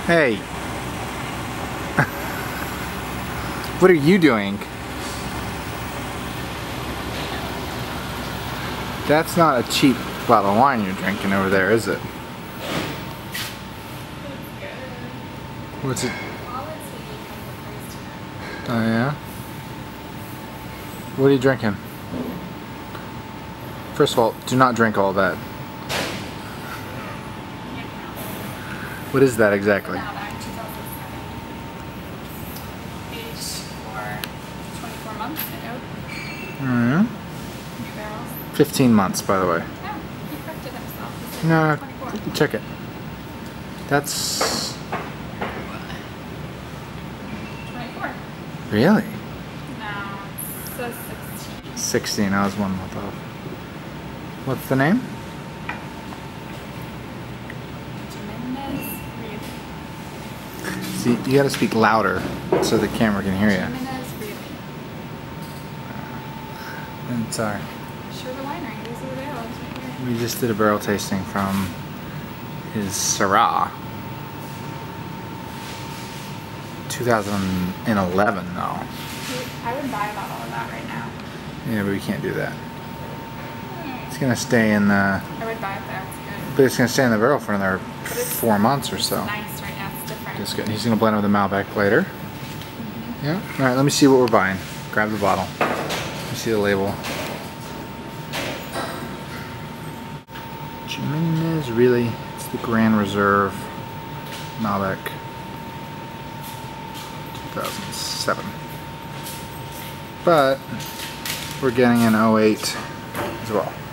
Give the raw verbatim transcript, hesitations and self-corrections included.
Hey. What are you doing? That's not a cheap bottle of wine you're drinking over there, is it? What's it? Oh yeah? What are you drinking? First of all, do not drink all that. What is that exactly? Mm-hmm. fifteen months, by the way. Oh, he corrected himself. No, twenty-four. check it. That's... twenty-four. Really? No, it says sixteen. sixteen, I was one month off. What's the name? Jimenez Really. See, you gotta speak louder so the camera can hear you. Jimenez Really. I'm sorry. Sure, the winery. These are the barrels right here. We just did a barrel tasting from his Syrah. two thousand eleven though. I would buy a bottle of that right now. Yeah, but we can't do that. It's gonna stay in the... I would buy it there. It's good. But it's gonna stay in the barrel for another But it's- four months or so. It's nice right now. It's different. That's good. He's gonna blend it with the Malbec later. Mm-hmm. Yeah. All right. Let me see what we're buying. Grab the bottle. Let me see the label. Jimenez Really. It's the Grand Reserve Malbec. two thousand seven. But we're getting an oh eight as well.